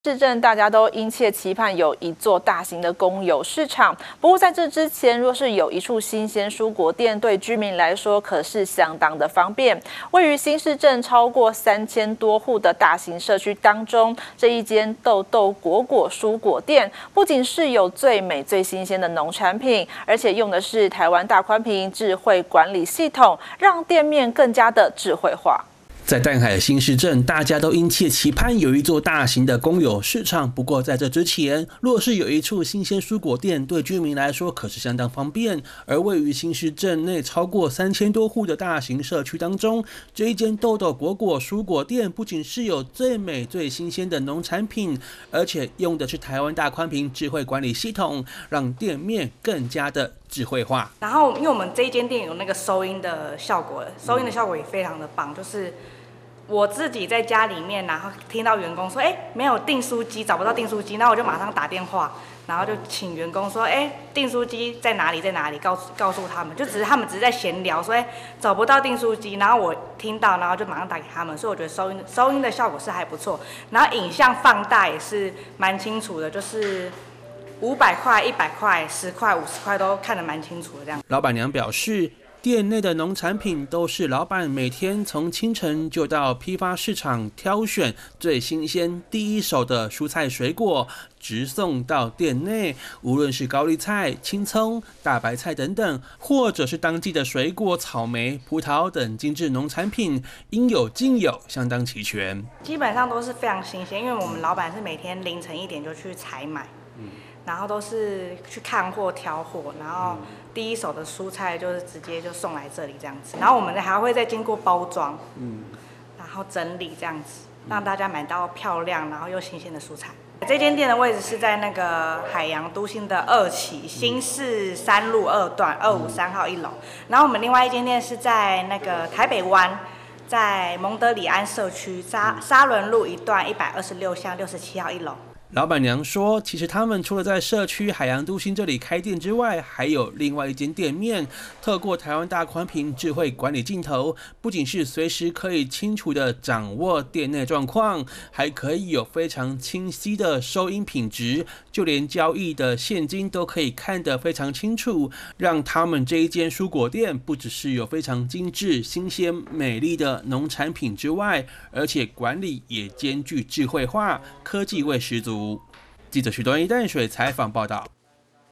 市政大家都殷切期盼有一座大型的公有市场，不过在这之前，若是有一处新鲜蔬果店，对居民来说可是相当的方便。位于新市镇超过3000多户的大型社区当中，这一间豆豆果蔬果店，不仅是有最美最新鲜的农产品，而且用的是台湾大宽屏智慧管理系统，让店面更加的智慧化。 在淡海新市镇，大家都殷切期盼有一座大型的公有市场。不过在这之前，若是有一处新鲜蔬果店，对居民来说可是相当方便。而位于新市镇内超过3000多户的大型社区当中，这一间豆豆果蔬果店，不仅是有最美最新鲜的农产品，而且用的是台湾大宽屏智慧管理系统，让店面更加的 智慧化。 然后，因为我们这一间店有那个收音的效果，收音的效果也非常的棒。就是我自己在家里面，然后听到员工说，没有订书机，找不到订书机，那我就马上打电话，然后就请员工说，订书机在哪里，在哪里，告诉他们，就他们只是在闲聊，说，找不到订书机，然后我听到，然后就马上打给他们，所以我觉得收音的效果是还不错，然后影像放大也是蛮清楚的，就是 500块、100块、10块、50块都看得蛮清楚的这样。 老板娘表示，店内的农产品都是老板每天从清晨就到批发市场挑选最新鲜、第一手的蔬菜水果，直送到店内。无论是高丽菜、青葱、大白菜等等，或者是当季的水果、草莓、葡萄等精致农产品，应有尽有，相当齐全。 基本上都是非常新鲜，因为我们老板是每天凌晨1点就去采买。 然后都是去看货、挑货，然后第一手的蔬菜就是直接就送来这里这样子，然后我们还会再经过包装，然后整理这样子，让大家买到漂亮然后又新鲜的蔬菜。这间店的位置是在那个海洋都心的2期新市3路2段253号1楼，然后我们另外一间店是在那个台北湾，在蒙德里安社区沙仑路1段126巷67号1楼。 老板娘说，其实他们除了在社区海洋都心这里开店之外，还有另外一间店面。透过台湾大宽屏智慧管理镜头，不仅是随时可以清楚的掌握店内状况，还可以有非常清晰的收音品质，就连交易的现金都可以看得非常清楚，让他们这一间蔬果店不只是有非常精致、新鲜、美丽的农产品之外，而且管理也兼具智慧化，科技味十足。记者许端一淡水采访报道。